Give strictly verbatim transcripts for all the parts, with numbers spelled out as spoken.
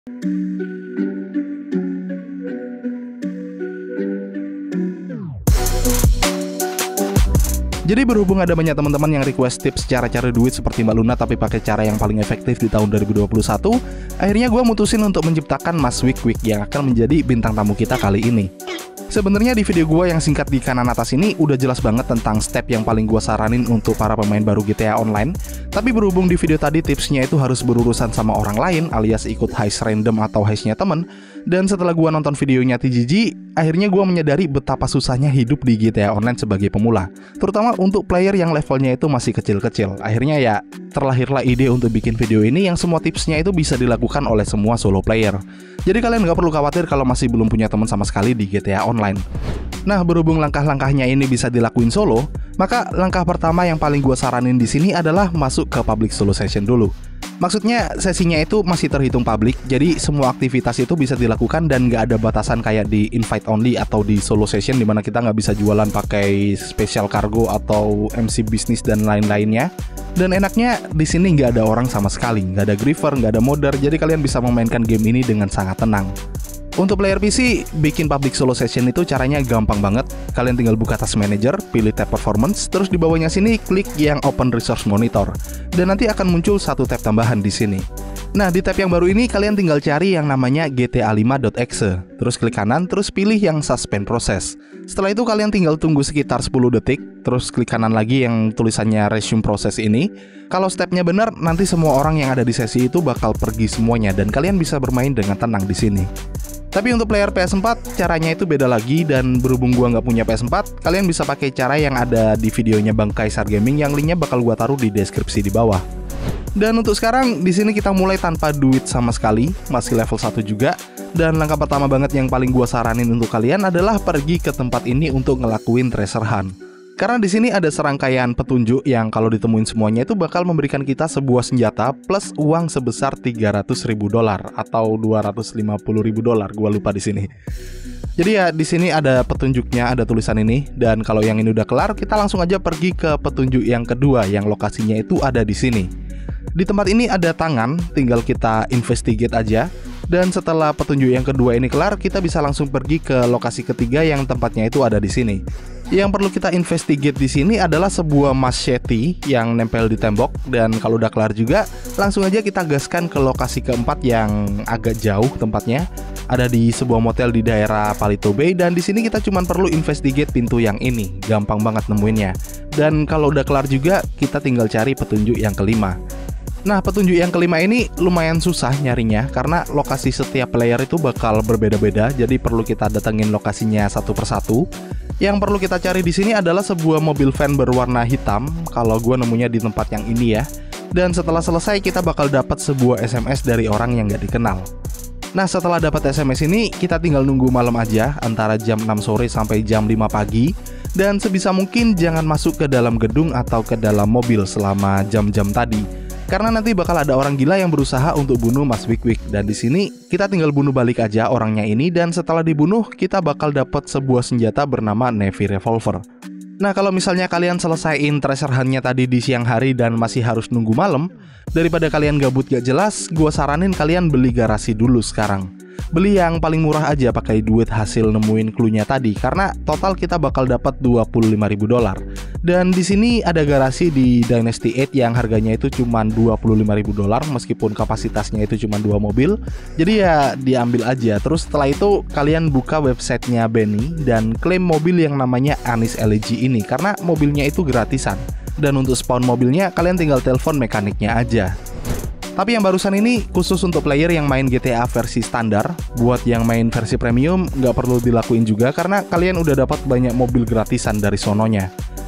Jadi berhubung ada banyak teman-teman yang request tips cara cari duit seperti Mbak Luna tapi pakai cara yang paling efektif di tahun dua ribu dua puluh satu, akhirnya gue mutusin untuk menciptakan Mas Wik Wik yang akan menjadi bintang tamu kita kali ini. Sebenarnya di video gue yang singkat di kanan atas ini udah jelas banget tentang step yang paling gue saranin untuk para pemain baru G T A Online. Tapi berhubung di video tadi tipsnya itu harus berurusan sama orang lain alias ikut heist random atau heistnya temen, dan setelah gue nonton videonya T G G, akhirnya gue menyadari betapa susahnya hidup di G T A Online sebagai pemula, terutama untuk player yang levelnya itu masih kecil-kecil. Akhirnya ya terlahirlah ide untuk bikin video ini yang semua tipsnya itu bisa dilakukan oleh semua solo player. Jadi kalian gak perlu khawatir kalau masih belum punya teman sama sekali di G T A Online. Nah, berhubung langkah-langkahnya ini bisa dilakuin solo, maka langkah pertama yang paling gue saranin di sini adalah masuk ke public solo session dulu. Maksudnya sesinya itu masih terhitung public, jadi semua aktivitas itu bisa dilakukan dan nggak ada batasan kayak di invite only atau di solo session dimana kita nggak bisa jualan pakai special cargo atau M C bisnis dan lain-lainnya. Dan enaknya di sini nggak ada orang sama sekali, nggak ada griefer, nggak ada modder, jadi kalian bisa memainkan game ini dengan sangat tenang. Untuk player P C, bikin public solo session itu caranya gampang banget. Kalian tinggal buka Task Manager, pilih tab Performance, terus di bawahnya sini klik yang Open Resource Monitor, dan nanti akan muncul satu tab tambahan di sini. Nah, di tab yang baru ini kalian tinggal cari yang namanya G T A lima dot E X E, terus klik kanan, terus pilih yang Suspend Process. Setelah itu kalian tinggal tunggu sekitar sepuluh detik, terus klik kanan lagi yang tulisannya Resume Process ini. Kalau stepnya benar, nanti semua orang yang ada di sesi itu bakal pergi semuanya dan kalian bisa bermain dengan tenang di sini. Tapi untuk player P S empat, caranya itu beda lagi, dan berhubung gua nggak punya P S empat, kalian bisa pakai cara yang ada di videonya Bang Kaisar Gaming yang linknya bakal gua taruh di deskripsi di bawah. Dan untuk sekarang, di sini kita mulai tanpa duit sama sekali, masih level satu juga. Dan langkah pertama banget yang paling gua saranin untuk kalian adalah pergi ke tempat ini untuk ngelakuin treasure hunt. Karena di sini ada serangkaian petunjuk yang kalau ditemuin semuanya itu bakal memberikan kita sebuah senjata plus uang sebesar tiga ratus ribu dolar atau dua ratus lima puluh ribu dolar, gua lupa di sini. Jadi ya di sini ada petunjuknya, ada tulisan ini, dan kalau yang ini udah kelar, kita langsung aja pergi ke petunjuk yang kedua yang lokasinya itu ada di sini. Di tempat ini ada tangan, tinggal kita investigate aja. Dan setelah petunjuk yang kedua ini kelar, kita bisa langsung pergi ke lokasi ketiga yang tempatnya itu ada di sini. Yang perlu kita investigate di sini adalah sebuah machete yang nempel di tembok, dan kalau udah kelar juga, langsung aja kita gaskan ke lokasi keempat yang agak jauh tempatnya. Ada di sebuah motel di daerah Palito Bay, dan di sini kita cuma perlu investigate pintu yang ini, gampang banget nemuinnya. Dan kalau udah kelar juga, kita tinggal cari petunjuk yang kelima. Nah, petunjuk yang kelima ini lumayan susah nyarinya karena lokasi setiap player itu bakal berbeda-beda, jadi perlu kita datengin lokasinya satu persatu. Yang perlu kita cari di sini adalah sebuah mobil van berwarna hitam, kalau gue nemunya di tempat yang ini ya. Dan setelah selesai kita bakal dapat sebuah S M S dari orang yang gak dikenal. Nah, setelah dapat S M S ini, kita tinggal nunggu malam aja, antara jam enam sore sampai jam lima pagi. Dan sebisa mungkin jangan masuk ke dalam gedung atau ke dalam mobil selama jam-jam tadi. Karena nanti bakal ada orang gila yang berusaha untuk bunuh Mas Wik Wik. Dan di sini kita tinggal bunuh balik aja orangnya ini, dan setelah dibunuh kita bakal dapat sebuah senjata bernama Navy Revolver. Nah, kalau misalnya kalian selesaiin treasure hunt-nya tadi di siang hari dan masih harus nunggu malam, daripada kalian gabut gak jelas, gua saranin kalian beli garasi dulu sekarang. Beli yang paling murah aja pakai duit hasil nemuin clue-nya tadi, karena total kita bakal dapat dua puluh lima ribu dolar. Dan di sini ada garasi di Dynasty delapan yang harganya itu cuma dua puluh lima ribu dolar meskipun kapasitasnya itu cuma dua mobil. Jadi ya diambil aja. Terus setelah itu kalian buka websitenya Benny dan klaim mobil yang namanya Anis L G ini karena mobilnya itu gratisan. Dan untuk spawn mobilnya kalian tinggal telepon mekaniknya aja. Tapi yang barusan ini khusus untuk player yang main G T A versi standar. Buat yang main versi premium nggak perlu dilakuin juga karena kalian udah dapat banyak mobil gratisan dari sononya.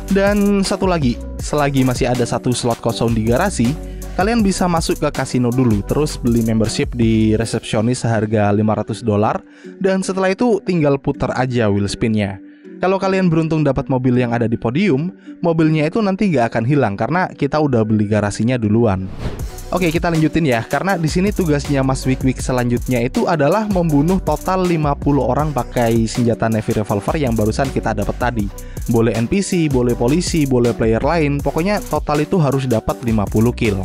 Dan satu lagi, selagi masih ada satu slot kosong di garasi, kalian bisa masuk ke kasino dulu, terus beli membership di resepsionis seharga lima ratus dolar, dan setelah itu tinggal putar aja wheel spinnya. Kalau kalian beruntung dapat mobil yang ada di podium, mobilnya itu nanti nggak akan hilang karena kita udah beli garasinya duluan. Oke, kita lanjutin ya, karena di sini tugasnya Mas Wik Wik selanjutnya itu adalah membunuh total lima puluh orang pakai senjata Navy Revolver yang barusan kita dapat tadi. Boleh N P C, boleh polisi, boleh player lain, pokoknya total itu harus dapat lima puluh kill.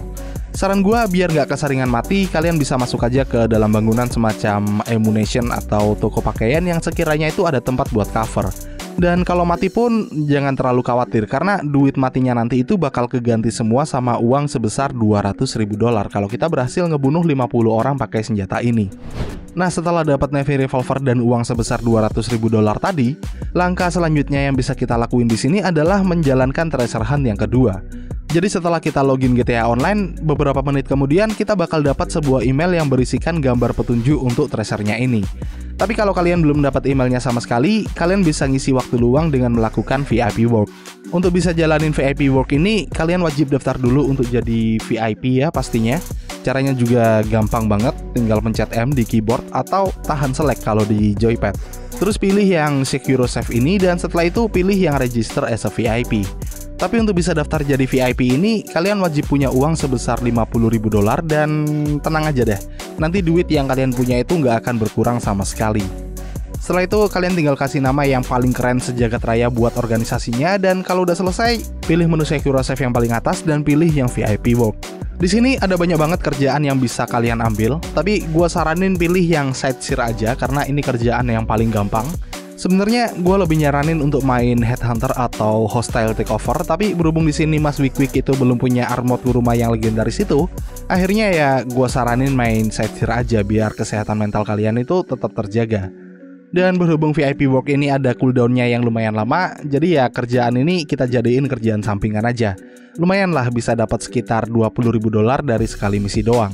Saran gue biar nggak keseringan mati, kalian bisa masuk aja ke dalam bangunan semacam ammunition atau toko pakaian yang sekiranya itu ada tempat buat cover. Dan kalau mati pun jangan terlalu khawatir, karena duit matinya nanti itu bakal keganti semua sama uang sebesar dua ratus ribu dolar kalau kita berhasil ngebunuh lima puluh orang pakai senjata ini. Nah, setelah dapat Navy Revolver dan uang sebesar dua ratus ribu dolar tadi, langkah selanjutnya yang bisa kita lakuin di sini adalah menjalankan treasure hunt yang kedua. Jadi setelah kita login G T A Online, beberapa menit kemudian kita bakal dapat sebuah email yang berisikan gambar petunjuk untuk treasure-nya ini. Tapi kalau kalian belum dapat emailnya sama sekali, kalian bisa ngisi waktu luang dengan melakukan V I P work. Untuk bisa jalanin V I P work ini, kalian wajib daftar dulu untuk jadi V I P ya pastinya. Caranya juga gampang banget, tinggal pencet M di keyboard atau tahan select kalau di joypad. Terus pilih yang Secure Save ini dan setelah itu pilih yang Register as a V I P. Tapi untuk bisa daftar jadi V I P ini, kalian wajib punya uang sebesar lima puluh ribu dolar dan tenang aja deh, nanti duit yang kalian punya itu nggak akan berkurang sama sekali. Setelah itu kalian tinggal kasih nama yang paling keren sejagat raya buat organisasinya, dan kalau udah selesai, pilih menu Secure Save yang paling atas dan pilih yang V I P Work. Di sini ada banyak banget kerjaan yang bisa kalian ambil, tapi gua saranin pilih yang Sightseer aja karena ini kerjaan yang paling gampang. Sebenarnya gue lebih nyaranin untuk main Headhunter atau Hostile Takeover, tapi berhubung di sini Mas Wik Wik itu belum punya armor rumah yang legendaris itu, akhirnya ya gue saranin main Sightseer aja biar kesehatan mental kalian itu tetap terjaga. Dan berhubung V I P Work ini ada cooldownnya yang lumayan lama, jadi ya kerjaan ini kita jadiin kerjaan sampingan aja. Lumayan lah bisa dapat sekitar dua puluh ribu dolar dari sekali misi doang.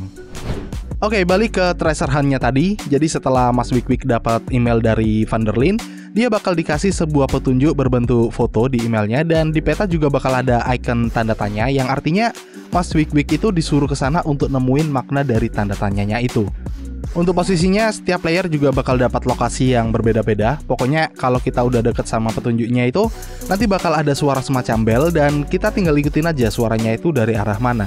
Oke, balik ke treasure hunt-nya tadi. Jadi setelah Mas Wik Wik dapat email dari Van der Linde, dia bakal dikasih sebuah petunjuk berbentuk foto di emailnya, dan di peta juga bakal ada icon tanda tanya yang artinya Mas Wik Wik itu disuruh ke sana untuk nemuin makna dari tanda tanyanya itu. Untuk posisinya, setiap player juga bakal dapat lokasi yang berbeda-beda. Pokoknya kalau kita udah deket sama petunjuknya itu, nanti bakal ada suara semacam bel dan kita tinggal ikutin aja suaranya itu dari arah mana.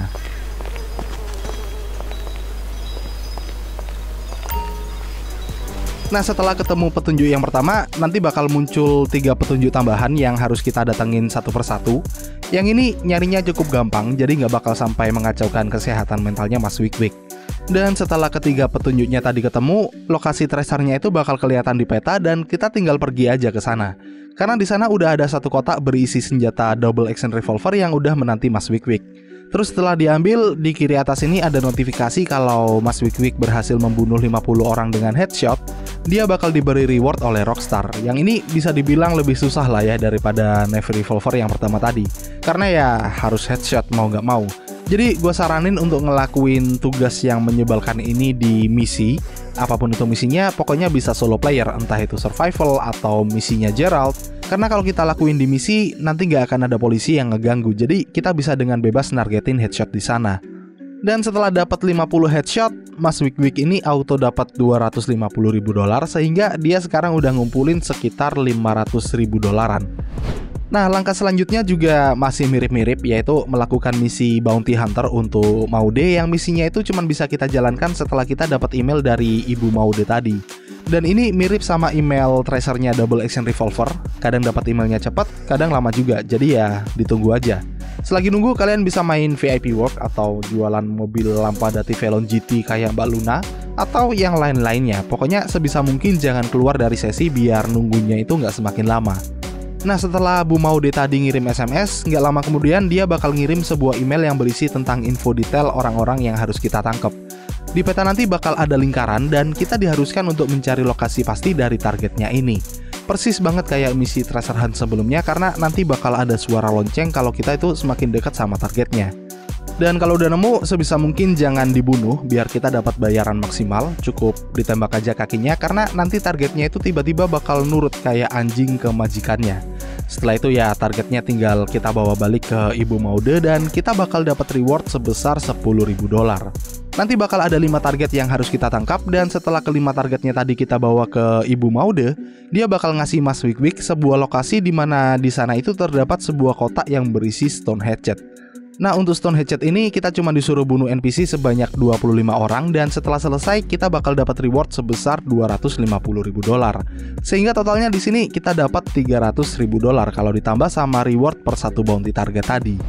Nah, setelah ketemu petunjuk yang pertama, nanti bakal muncul tiga petunjuk tambahan yang harus kita datengin satu persatu. Yang ini nyarinya cukup gampang, jadi nggak bakal sampai mengacaukan kesehatan mentalnya Mas Wik Wik. Dan setelah ketiga petunjuknya tadi ketemu, lokasi treasure-nya itu bakal kelihatan di peta dan kita tinggal pergi aja ke sana. Karena di sana udah ada satu kotak berisi senjata double action revolver yang udah menanti Mas Wik Wik. Terus setelah diambil, di kiri atas ini ada notifikasi kalau Mas Wik Wik berhasil membunuh lima puluh orang dengan headshot. Dia bakal diberi reward oleh Rockstar. Yang ini bisa dibilang lebih susah lah ya daripada Navy Revolver yang pertama tadi, karena ya harus headshot mau gak mau. Jadi gue saranin untuk ngelakuin tugas yang menyebalkan ini di misi. Apapun itu misinya, pokoknya bisa solo player, entah itu survival atau misinya Gerald. Karena kalau kita lakuin di misi, nanti nggak akan ada polisi yang ngeganggu. Jadi kita bisa dengan bebas nargetin headshot di sana. Dan setelah dapat lima puluh headshot, Mas Wik Wik ini auto dapat dua ratus lima puluh ribu dolar, sehingga dia sekarang udah ngumpulin sekitar lima ratus ribu dolaran. Nah, langkah selanjutnya juga masih mirip-mirip, yaitu melakukan misi Bounty Hunter untuk Maude, yang misinya itu cuma bisa kita jalankan setelah kita dapat email dari Ibu Maude tadi. Dan ini mirip sama email tracernya Double Action Revolver, kadang dapat emailnya cepat, kadang lama juga, jadi ya ditunggu aja. Selagi nunggu, kalian bisa main V I P Work atau jualan mobil Lampadati Velon G T kayak Mbak Luna, atau yang lain-lainnya. Pokoknya sebisa mungkin jangan keluar dari sesi biar nunggunya itu nggak semakin lama. Nah, setelah Bu Maude tadi ngirim S M S, nggak lama kemudian dia bakal ngirim sebuah email yang berisi tentang info detail orang-orang yang harus kita tangkap. Di peta nanti bakal ada lingkaran dan kita diharuskan untuk mencari lokasi pasti dari targetnya ini. Persis banget kayak misi Treasure Hunt sebelumnya, karena nanti bakal ada suara lonceng kalau kita itu semakin dekat sama targetnya. Dan kalau udah nemu, sebisa mungkin jangan dibunuh biar kita dapat bayaran maksimal. Cukup ditembak aja kakinya, karena nanti targetnya itu tiba-tiba bakal nurut kayak anjing ke majikannya. Setelah itu ya targetnya tinggal kita bawa balik ke Ibu Maude dan kita bakal dapat reward sebesar sepuluh ribu dolar. Nanti bakal ada lima target yang harus kita tangkap, dan setelah kelima targetnya tadi kita bawa ke Ibu Maude, dia bakal ngasih Mas Wik Wik sebuah lokasi di mana di sana itu terdapat sebuah kotak yang berisi stone hatchet. Nah, untuk stone hatchet ini kita cuma disuruh bunuh N P C sebanyak dua puluh lima orang, dan setelah selesai kita bakal dapat reward sebesar dua ratus lima puluh ribu dolar. Sehingga totalnya di sini kita dapat tiga ratus ribu dolar kalau ditambah sama reward per satu bounty target tadi.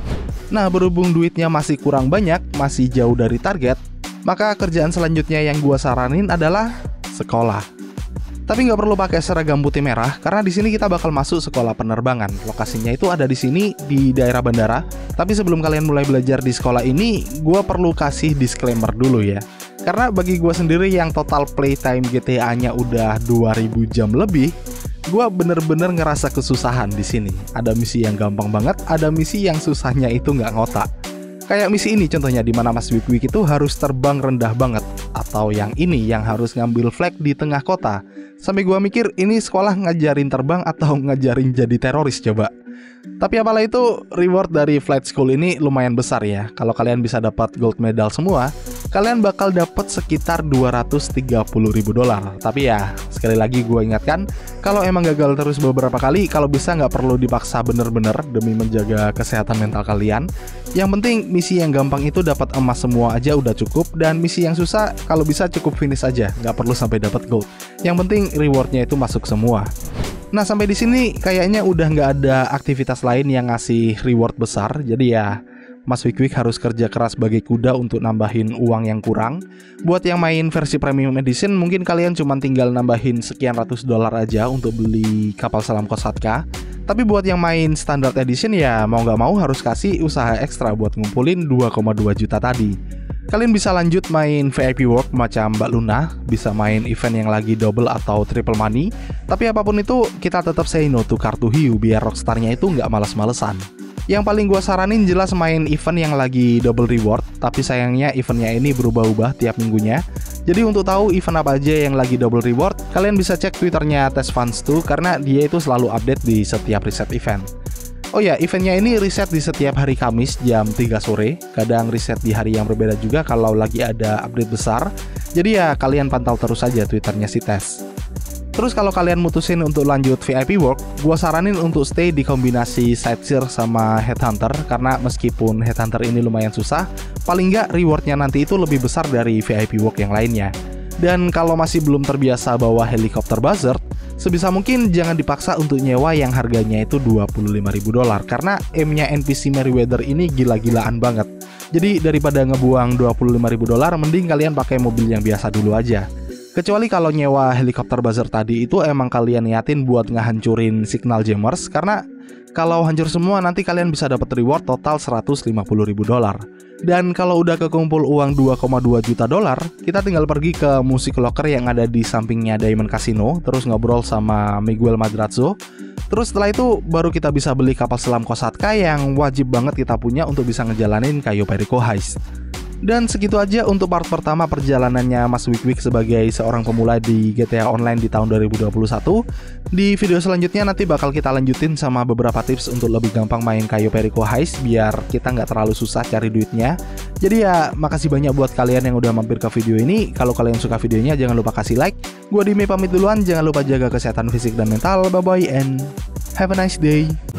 Nah, berhubung duitnya masih kurang banyak, masih jauh dari target, maka kerjaan selanjutnya yang gua saranin adalah sekolah. Tapi nggak perlu pakai seragam putih merah, karena di sini kita bakal masuk sekolah penerbangan. Lokasinya itu ada di sini, di daerah bandara. Tapi sebelum kalian mulai belajar di sekolah ini, gua perlu kasih disclaimer dulu ya. Karena bagi gua sendiri yang total playtime G T A-nya udah dua ribu jam lebih, gua bener-bener ngerasa kesusahan di sini. Ada misi yang gampang banget, ada misi yang susahnya itu nggak ngotak. Kayak misi ini contohnya, di mana Mas Wik Wik itu harus terbang rendah banget, atau yang ini yang harus ngambil flag di tengah kota. Sampai gua mikir ini sekolah ngajarin terbang atau ngajarin jadi teroris coba. Tapi apalah itu, reward dari flight school ini lumayan besar ya. Kalau kalian bisa dapat gold medal semua, kalian bakal dapat sekitar dua ratus tiga puluh ribu dolar. Tapi ya, sekali lagi gue ingatkan, kalau emang gagal terus beberapa kali, kalau bisa nggak perlu dipaksa bener-bener demi menjaga kesehatan mental kalian. Yang penting misi yang gampang itu dapat emas semua aja udah cukup, dan misi yang susah kalau bisa cukup finish aja, nggak perlu sampai dapat gold. Yang penting rewardnya itu masuk semua. Nah, sampai di sini kayaknya udah nggak ada aktivitas lain yang ngasih reward besar. Jadi ya, Mas Wik Wik harus kerja keras bagai kuda untuk nambahin uang yang kurang. Buat yang main versi Premium Edition, mungkin kalian cuma tinggal nambahin sekian ratus dolar aja untuk beli kapal selam Kosatka. Tapi buat yang main Standard Edition ya mau nggak mau harus kasih usaha ekstra buat ngumpulin dua koma dua juta tadi. Kalian bisa lanjut main V I P work macam Mbak Luna, bisa main event yang lagi double atau triple money. Tapi apapun itu, kita tetap say no to kartu hiu biar Rockstar-nya itu nggak males-malesan. Yang paling gua saranin jelas main event yang lagi double reward, tapi sayangnya eventnya ini berubah-ubah tiap minggunya. Jadi untuk tahu event apa aja yang lagi double reward, kalian bisa cek Twitternya Test Fans tuh, karena dia itu selalu update di setiap reset event. Oh ya, eventnya ini riset di setiap hari Kamis jam tiga sore. Kadang riset di hari yang berbeda juga kalau lagi ada update besar. Jadi ya kalian pantau terus aja Twitternya si Tes. Terus kalau kalian mutusin untuk lanjut V I P work, gua saranin untuk stay di kombinasi Sightseer sama Headhunter. Karena meskipun Headhunter ini lumayan susah, paling nggak rewardnya nanti itu lebih besar dari V I P work yang lainnya. Dan kalau masih belum terbiasa bawa helikopter buzzard, sebisa mungkin jangan dipaksa untuk nyewa yang harganya itu dua puluh lima ribu dolar, karena aimnya N P C Meriwether ini gila-gilaan banget. Jadi daripada ngebuang dua puluh lima ribu dolar, mending kalian pakai mobil yang biasa dulu aja. Kecuali kalau nyewa helikopter buzzard tadi itu emang kalian niatin buat ngehancurin signal jammers, karena kalau hancur semua nanti kalian bisa dapat reward total seratus lima puluh ribu dolar. Dan kalau udah kekumpul uang dua koma dua juta dolar, kita tinggal pergi ke Music Locker yang ada di sampingnya Diamond Casino, terus ngobrol sama Miguel Madrazo. Terus setelah itu baru kita bisa beli kapal selam Kosatka yang wajib banget kita punya untuk bisa ngejalanin Cayo Perico Heist. Dan segitu aja untuk part pertama perjalanannya Mas Wik Wik sebagai seorang pemula di G T A Online di tahun dua ribu dua puluh satu. Di video selanjutnya nanti bakal kita lanjutin sama beberapa tips untuk lebih gampang main Cayo Perico Heist biar kita nggak terlalu susah cari duitnya. Jadi ya makasih banyak buat kalian yang udah mampir ke video ini. Kalau kalian suka videonya jangan lupa kasih like. Gua Dime pamit duluan, jangan lupa jaga kesehatan fisik dan mental. Bye bye and have a nice day.